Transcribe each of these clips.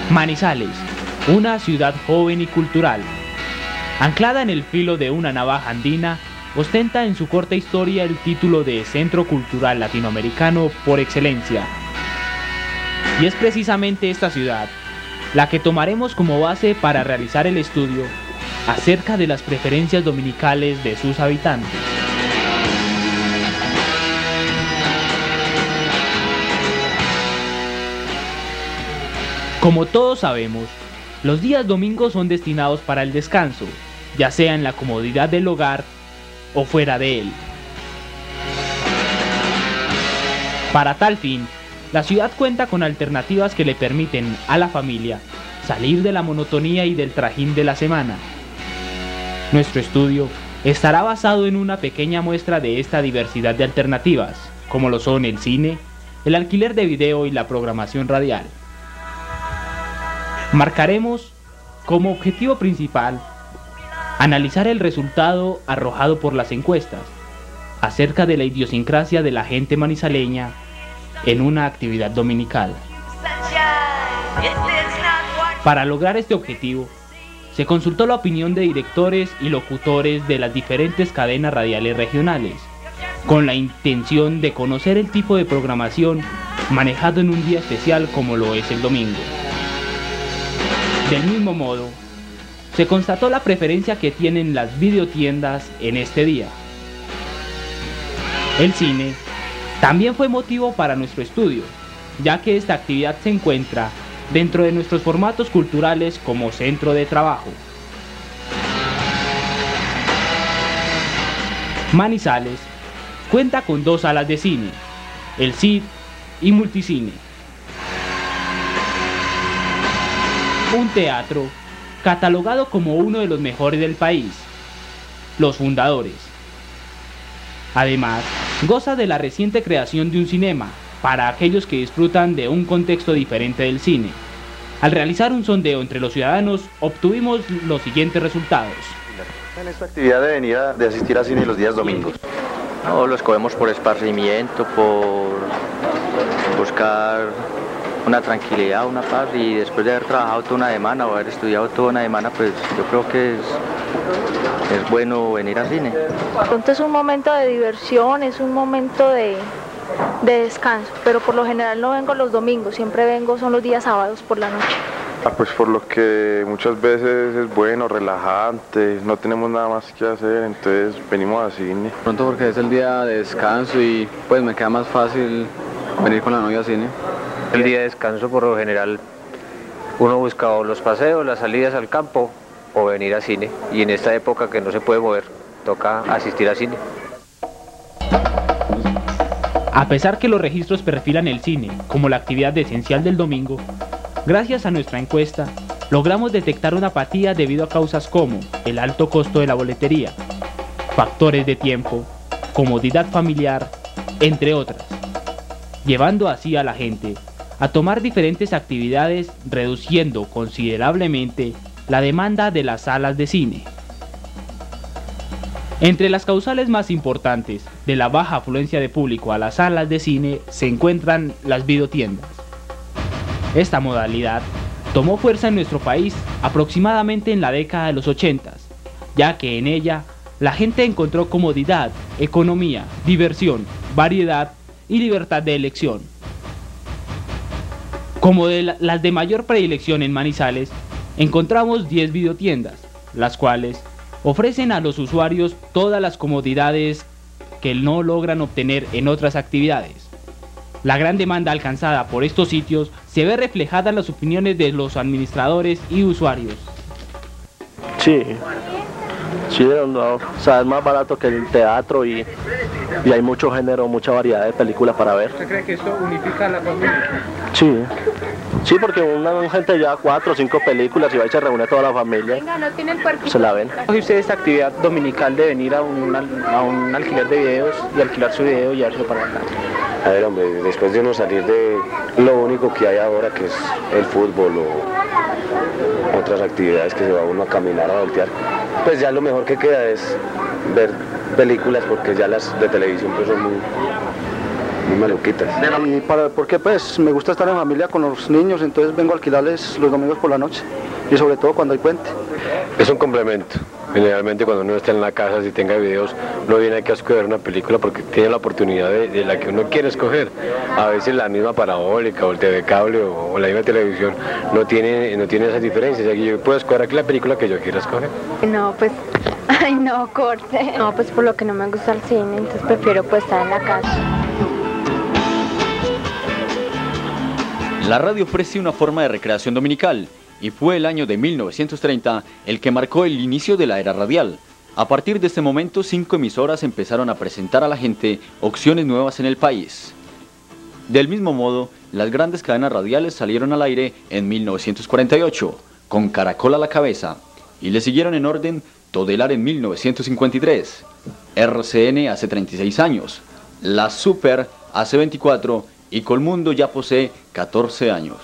Manizales, una ciudad joven y cultural. Anclada en el filo de una navaja andina, ostenta en su corta historia el título de Centro Cultural Latinoamericano por excelencia. Y es precisamente esta ciudad la que tomaremos como base para realizar el estudio acerca de las preferencias dominicales de sus habitantes. Como todos sabemos, los días domingos son destinados para el descanso, ya sea en la comodidad del hogar o fuera de él. Para tal fin, la ciudad cuenta con alternativas que le permiten a la familia salir de la monotonía y del trajín de la semana. Nuestro estudio estará basado en una pequeña muestra de esta diversidad de alternativas, como lo son el cine, el alquiler de video y la programación radial. Marcaremos como objetivo principal analizar el resultado arrojado por las encuestas acerca de la idiosincrasia de la gente manizaleña en una actividad dominical. Para lograr este objetivo, se consultó la opinión de directores y locutores de las diferentes cadenas radiales regionales, con la intención de conocer el tipo de programación manejado en un día especial como lo es el domingo. Del mismo modo, se constató la preferencia que tienen las videotiendas en este día. El cine también fue motivo para nuestro estudio, ya que esta actividad se encuentra dentro de nuestros formatos culturales como centro de trabajo. Manizales cuenta con 2 salas de cine, el CID y Multicine. Un teatro catalogado como uno de los mejores del país, Los Fundadores. Además, goza de la reciente creación de un cinema para aquellos que disfrutan de un contexto diferente del cine. Al realizar un sondeo entre los ciudadanos, obtuvimos los siguientes resultados. En esta actividad de asistir a cine los días domingos. No, lo escogemos por esparcimiento, por buscar una tranquilidad, una paz, y después de haber trabajado toda una semana o haber estudiado toda una semana, pues yo creo que es bueno venir al cine. Entonces es un momento de diversión, es un momento de descanso, pero por lo general no vengo los domingos, siempre vengo son los días sábados por la noche. Pues por lo que muchas veces es bueno, relajante, no tenemos nada más que hacer, entonces venimos al cine. Pronto porque es el día de descanso y pues me queda más fácil venir con la novia al cine. El día de descanso por lo general uno busca o los paseos, las salidas al campo o venir al cine, y en esta época que no se puede mover, toca asistir al cine. A pesar que los registros perfilan el cine como la actividad esencial del domingo, gracias a nuestra encuesta, logramos detectar una apatía debido a causas como el alto costo de la boletería, factores de tiempo, comodidad familiar, entre otras, llevando así a la gente a tomar diferentes actividades, reduciendo considerablemente la demanda de las salas de cine. Entre las causales más importantes de la baja afluencia de público a las salas de cine se encuentran las videotiendas. Esta modalidad tomó fuerza en nuestro país aproximadamente en la década de los 80, ya que en ella la gente encontró comodidad, economía, diversión, variedad y libertad de elección. Como las de mayor predilección en Manizales, encontramos 10 videotiendas, las cuales ofrecen a los usuarios todas las comodidades que no logran obtener en otras actividades. La gran demanda alcanzada por estos sitios se ve reflejada en las opiniones de los administradores y usuarios. Sí, o sea, es más barato que el teatro y hay mucho género, mucha variedad de películas para ver. ¿Usted cree que esto unifica a la familia? Sí, porque una gente ya 4 o 5 películas y va y se reúne toda la familia, se la ven. ¿Coge usted esta actividad dominical de venir a un alquiler de videos y alquilar su video y llevárselo para acá? A ver, hombre, después de uno salir de lo único que hay ahora, que es el fútbol o otras actividades que se va uno a caminar, a voltear, pues ya lo mejor que queda es ver películas, porque ya las de televisión pues son muy maluquitas. ¿Y por qué? Pues me gusta estar en familia con los niños, entonces vengo a alquilarles los domingos por la noche y sobre todo cuando hay puente. Es un complemento. Generalmente cuando uno está en la casa, si tenga videos, no viene aquí a escoger una película porque tiene la oportunidad de la que uno quiere escoger. A veces la misma parabólica o el TV cable o la misma televisión no tiene esas diferencias. Aquí yo puedo escoger aquí la película que yo quiera escoger. No, pues, ay no, corte. No, pues por lo que no me gusta el cine, entonces prefiero pues estar en la casa. La radio ofrece una forma de recreación dominical. Y fue el año de 1930 el que marcó el inicio de la era radial. A partir de este momento, 5 emisoras empezaron a presentar a la gente opciones nuevas en el país. Del mismo modo, las grandes cadenas radiales salieron al aire en 1948, con Caracol a la cabeza, y le siguieron en orden Todelar en 1953, RCN hace 36 años, La Super hace 24 y Colmundo ya posee 14 años.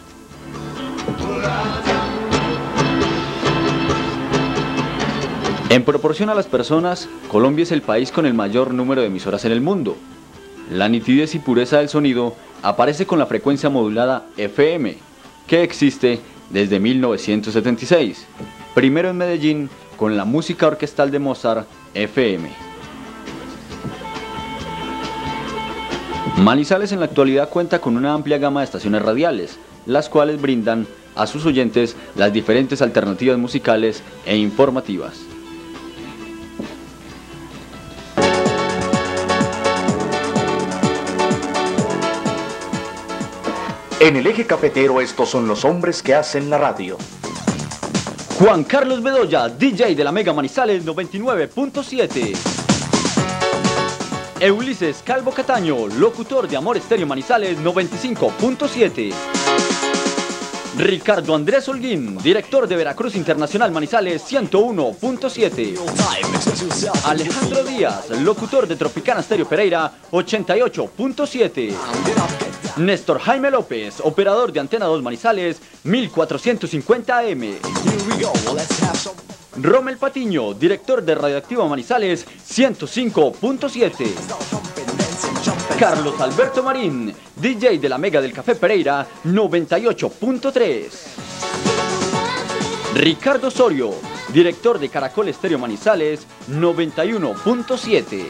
En proporción a las personas, Colombia es el país con el mayor número de emisoras en el mundo. La nitidez y pureza del sonido aparece con la frecuencia modulada FM, que existe desde 1976, primero en Medellín con la música orquestal de Mozart FM. Manizales en la actualidad cuenta con una amplia gama de estaciones radiales, las cuales brindan a sus oyentes las diferentes alternativas musicales e informativas. En el eje cafetero estos son los hombres que hacen la radio. Juan Carlos Bedoya, DJ de la Mega Manizales 99.7. Ulises Calvo Cataño, locutor de Amor Estéreo Manizales 95.7. Ricardo Andrés Holguín, director de Veracruz Internacional Manizales 101.7. Alejandro Díaz, locutor de Tropicana Estéreo Pereira 88.7. Néstor Jaime López, operador de Antena 2 Manizales 1450 AM. Rommel Patiño, director de Radioactiva Manizales 105.7. Carlos Alberto Marín, DJ de la Mega del Café Pereira 98.3. Ricardo Osorio, director de Caracol Estéreo Manizales 91.7.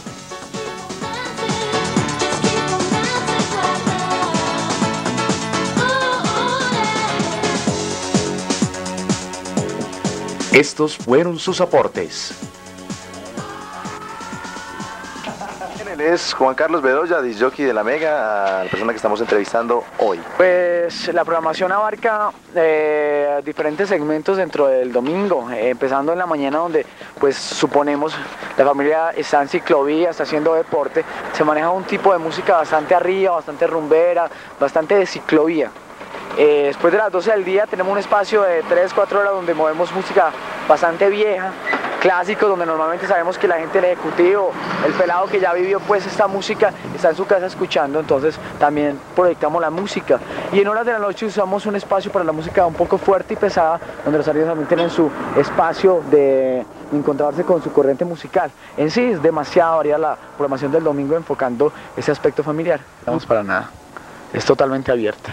Estos fueron sus aportes. Él es Juan Carlos Bedoya, disc-jockey de la Mega, la persona que estamos entrevistando hoy. Pues la programación abarca diferentes segmentos dentro del domingo, empezando en la mañana donde pues suponemos la familia está en ciclovía, está haciendo deporte, se maneja un tipo de música bastante arriba, bastante rumbera, bastante de ciclovía. Después de las 12 del día tenemos un espacio de 3-4 horas donde movemos música bastante vieja, clásicos, donde normalmente sabemos que la gente, el ejecutivo, el pelado que ya vivió pues esta música, está en su casa escuchando, entonces también proyectamos la música. Y en horas de la noche usamos un espacio para la música un poco fuerte y pesada, donde los artistas también tienen su espacio de encontrarse con su corriente musical. En sí es demasiado variada la programación del domingo enfocando ese aspecto familiar. No vamos para nada, es totalmente abierta.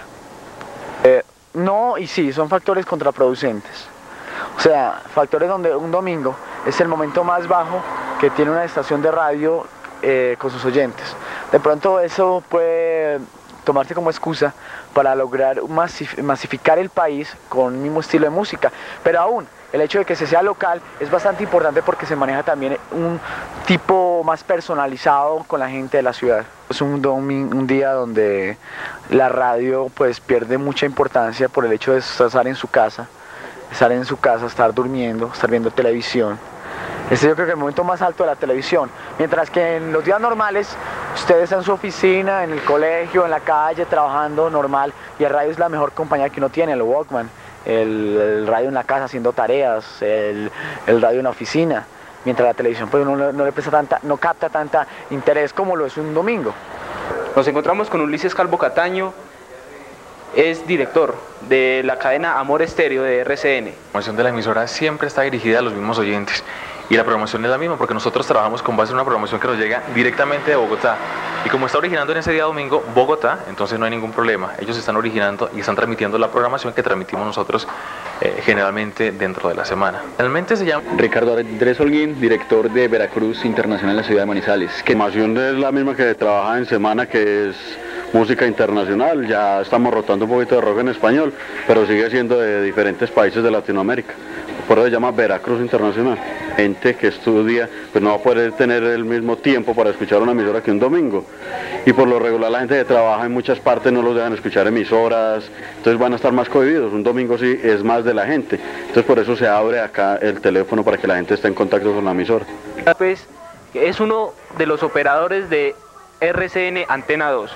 No y sí, son factores contraproducentes. O sea, factores donde un domingo es el momento más bajo que tiene una estación de radio con sus oyentes. De pronto eso puede tomarse como excusa para lograr masificar el país con el mismo estilo de música. Pero aún, el hecho de que se sea local es bastante importante porque se maneja también un tipo más personalizado con la gente de la ciudad. Es un día donde la radio pues pierde mucha importancia por el hecho de estar en su casa, estar durmiendo, estar viendo televisión. Este yo creo que es el momento más alto de la televisión, mientras que en los días normales ustedes están en su oficina, en el colegio, en la calle, trabajando normal, y el radio es la mejor compañía que uno tiene, el Walkman, el radio en la casa haciendo tareas, el radio en la oficina, mientras la televisión pues uno no le presta no capta tanta interés como lo es un domingo. Nos encontramos con Ulises Calvo Cataño, es director de la cadena Amor Estéreo de RCN. La programación de la emisora siempre está dirigida a los mismos oyentes y la programación es la misma porque nosotros trabajamos con base en una programación que nos llega directamente de Bogotá. Y como está originando en ese día domingo Bogotá, entonces no hay ningún problema. Ellos están originando y están transmitiendo la programación que transmitimos nosotros generalmente dentro de la semana. Realmente se llama Ricardo Andrés Holguín, director de Veracruz Internacional en la ciudad de Manizales. La programación es la misma que trabaja en semana, que es música internacional. Ya estamos rotando un poquito de rock en español, pero sigue siendo de diferentes países de Latinoamérica. Por eso se llama Veracruz Internacional. Gente que estudia, pues no va a poder tener el mismo tiempo para escuchar una emisora que un domingo. Y por lo regular la gente que trabaja en muchas partes no los dejan escuchar emisoras, entonces van a estar más cohibidos. Un domingo sí es más de la gente. Entonces por eso se abre acá el teléfono para que la gente esté en contacto con la emisora. Pues es uno de los operadores de RCN Antena 2.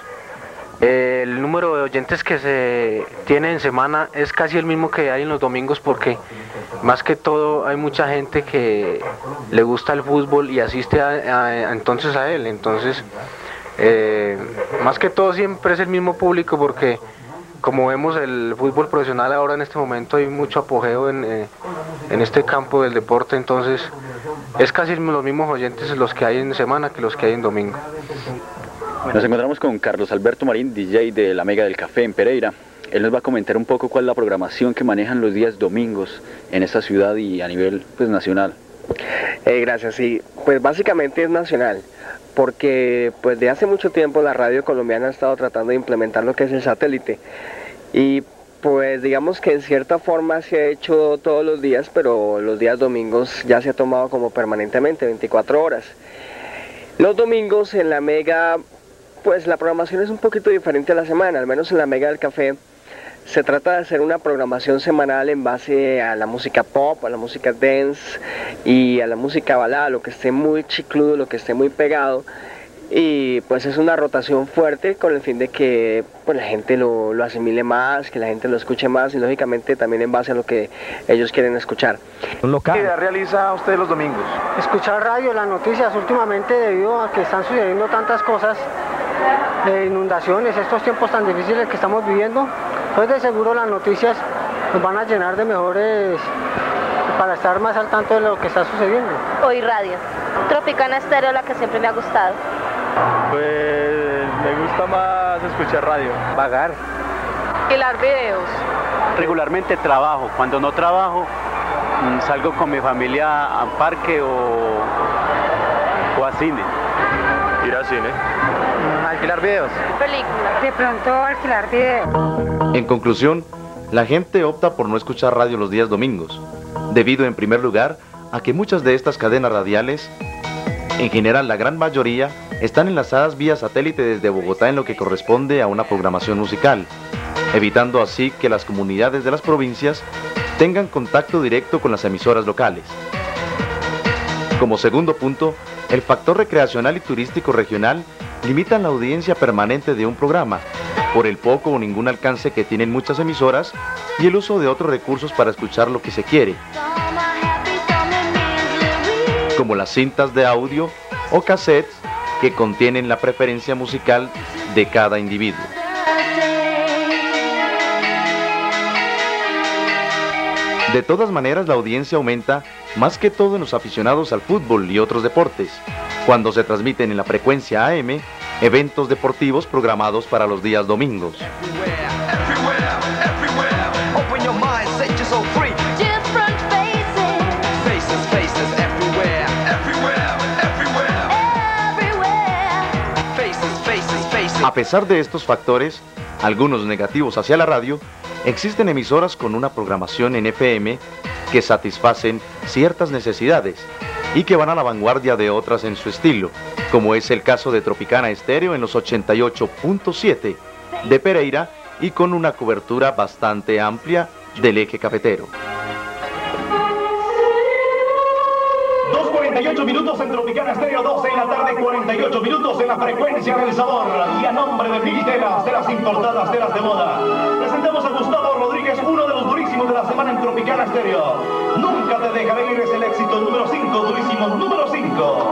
El número de oyentes que se tiene en semana es casi el mismo que hay en los domingos, porque más que todo hay mucha gente que le gusta el fútbol y asiste entonces a él. Entonces, más que todo siempre es el mismo público, porque como vemos el fútbol profesional ahora en este momento hay mucho apogeo en este campo del deporte, entonces es casi los mismos oyentes los que hay en semana que los que hay en domingo. Nos encontramos con Carlos Alberto Marín, DJ de La Mega del Café en Pereira. Él nos va a comentar un poco cuál es la programación que manejan los días domingos en esta ciudad y a nivel nacional. Gracias, sí, pues básicamente es nacional, porque pues de hace mucho tiempo la radio colombiana ha estado tratando de implementar lo que es el satélite, y pues digamos que en cierta forma se ha hecho todos los días, pero los días domingos ya se ha tomado como permanentemente, 24 horas. Los domingos en La Mega, pues la programación es un poquito diferente a la semana, al menos en La Mega del Café. Se trata de hacer una programación semanal en base a la música pop, a la música dance y a la música balada, lo que esté muy chicludo, lo que esté muy pegado. Y pues es una rotación fuerte con el fin de que pues, la gente lo asimile más, que la gente lo escuche más y lógicamente también en base a lo que ellos quieren escuchar. ¿Qué actividad realiza usted los domingos? Escuchar radio, las noticias últimamente, debido a que están sucediendo tantas cosas, inundaciones, estos tiempos tan difíciles que estamos viviendo, pues de seguro las noticias nos van a llenar de mejores para estar más al tanto de lo que está sucediendo. Hoy radio, Tropicana Estéreo, la que siempre me ha gustado. Pues me gusta más escuchar radio. Vagar. Hilar videos. Regularmente trabajo, cuando no trabajo salgo con mi familia a un parque o a cine. Ir al cine. Alquilar videos. Películas. De pronto alquilar videos. En conclusión, la gente opta por no escuchar radio los días domingos, debido en primer lugar a que muchas de estas cadenas radiales, en general la gran mayoría, están enlazadas vía satélite desde Bogotá en lo que corresponde a una programación musical, evitando así que las comunidades de las provincias tengan contacto directo con las emisoras locales. Como segundo punto, el factor recreacional y turístico regional limitan la audiencia permanente de un programa, por el poco o ningún alcance que tienen muchas emisoras y el uso de otros recursos para escuchar lo que se quiere, como las cintas de audio o cassettes que contienen la preferencia musical de cada individuo. De todas maneras, la audiencia aumenta más que todo en los aficionados al fútbol y otros deportes, cuando se transmiten en la frecuencia AM eventos deportivos programados para los días domingos. A pesar de estos factores, algunos negativos hacia la radio, existen emisoras con una programación en FM que satisfacen ciertas necesidades y que van a la vanguardia de otras en su estilo, como es el caso de Tropicana Estéreo en los 88.7 de Pereira y con una cobertura bastante amplia del eje cafetero. 48 minutos en Tropicana Estéreo, 12 de la tarde, 48 minutos en la frecuencia del sabor. Y a nombre de Mil Telas, telas importadas, telas de moda, presentamos a Gustavo Rodríguez, uno de los durísimos de la semana en Tropicana Estéreo. Nunca te dejaré ir, es el éxito número 5, durísimo número 5.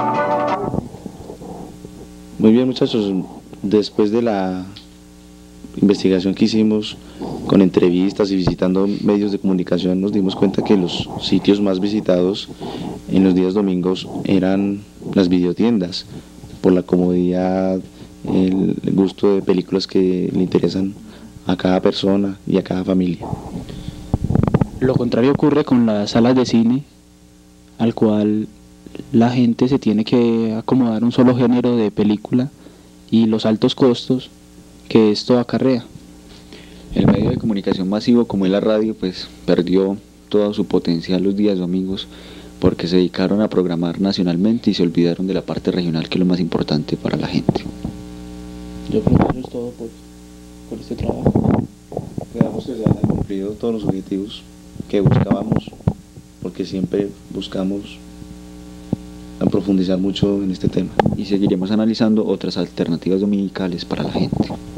Muy bien, muchachos, después de la investigación que hicimos con entrevistas y visitando medios de comunicación, nos dimos cuenta que los sitios más visitados en los días domingos eran las videotiendas, por la comodidad, el gusto de películas que le interesan a cada persona y a cada familia. Lo contrario ocurre con las salas de cine, al cual la gente se tiene que acomodar a un solo género de película y los altos costos que esto acarrea. El medio de comunicación masivo como es la radio pues perdió todo su potencial los días domingos porque se dedicaron a programar nacionalmente y se olvidaron de la parte regional, que es lo más importante para la gente. Yo creo que eso es todo por este trabajo. Esperamos que se hayan cumplido todos los objetivos que buscábamos, porque siempre buscamos a profundizar mucho en este tema. Y seguiremos analizando otras alternativas dominicales para la gente.